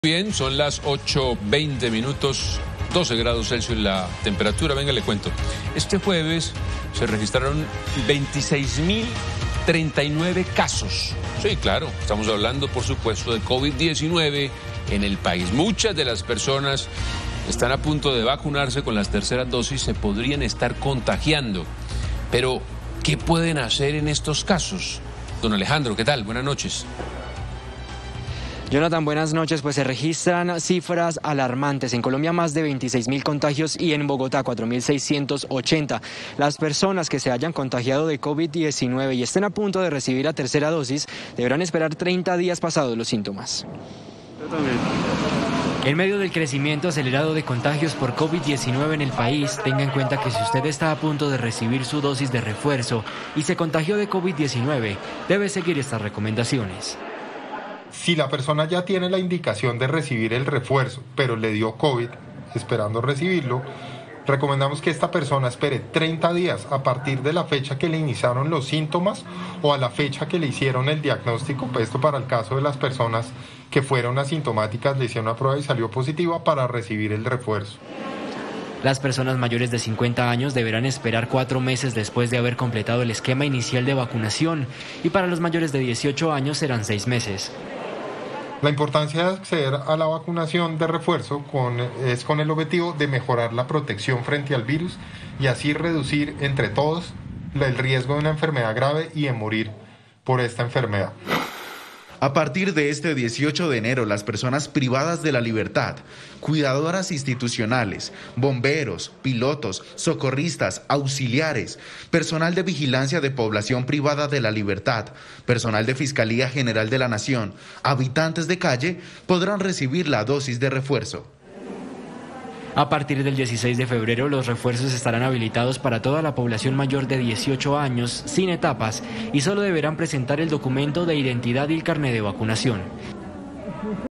Bien, son las 8:20 minutos, 12 grados Celsius la temperatura. Venga, le cuento. Este jueves se registraron 26.039 casos. Sí, claro, estamos hablando, por supuesto, de COVID-19 en el país. Muchas de las personas están a punto de vacunarse con las terceras dosis, se podrían estar contagiando. Pero, ¿qué pueden hacer en estos casos? Don Alejandro, ¿qué tal? Buenas noches. Jonathan, buenas noches. Pues se registran cifras alarmantes. En Colombia más de 26.000 contagios y en Bogotá 4.680. Las personas que se hayan contagiado de COVID-19 y estén a punto de recibir la tercera dosis deberán esperar 30 días pasados los síntomas. En medio del crecimiento acelerado de contagios por COVID-19 en el país, tenga en cuenta que si usted está a punto de recibir su dosis de refuerzo y se contagió de COVID-19, debe seguir estas recomendaciones. Si la persona ya tiene la indicación de recibir el refuerzo, pero le dio COVID, esperando recibirlo, recomendamos que esta persona espere 30 días a partir de la fecha que le iniciaron los síntomas o a la fecha que le hicieron el diagnóstico. Esto para el caso de las personas que fueron asintomáticas, le hicieron una prueba y salió positiva para recibir el refuerzo. Las personas mayores de 50 años deberán esperar 4 meses después de haber completado el esquema inicial de vacunación y para los mayores de 18 años serán 6 meses. La importancia de acceder a la vacunación de refuerzo es con el objetivo de mejorar la protección frente al virus y así reducir entre todos el riesgo de una enfermedad grave y de morir por esta enfermedad. A partir de este 18 de enero, las personas privadas de la libertad, cuidadoras institucionales, bomberos, pilotos, socorristas, auxiliares, personal de vigilancia de población privada de la libertad, personal de Fiscalía General de la Nación, habitantes de calle, podrán recibir la dosis de refuerzo. A partir del 16 de febrero, los refuerzos estarán habilitados para toda la población mayor de 18 años, sin etapas, y solo deberán presentar el documento de identidad y el carnet de vacunación.